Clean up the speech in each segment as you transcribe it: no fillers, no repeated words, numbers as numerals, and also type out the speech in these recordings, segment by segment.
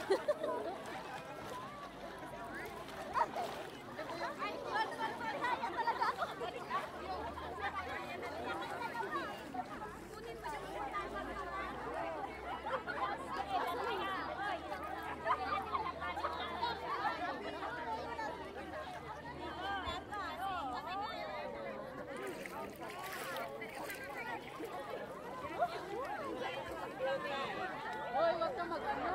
Hoy, wag ka mag-ano.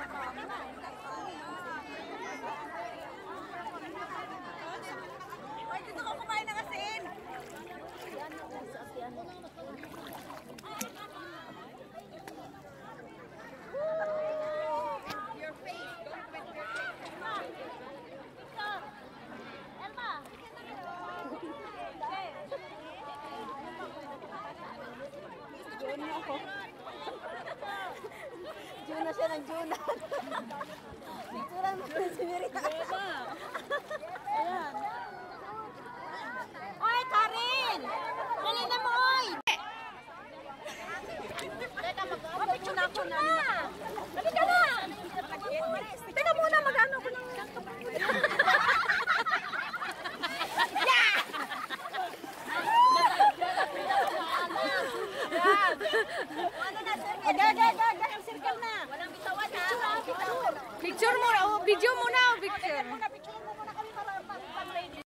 Hoy, dito ko kumain ng asin. Your face, don't put your face. Elma. Juna ako. Juna siya ng Juna. Picturean mo na si Mirita. Ayan. Oy, Karin! Dali na mo, oy! Teka, mag-picture na ako na. Dali ka na! Teka muna, mag-ano ko ng... Ang circle na. Walang bitawan ha. Picture muna. Video muna. Picture.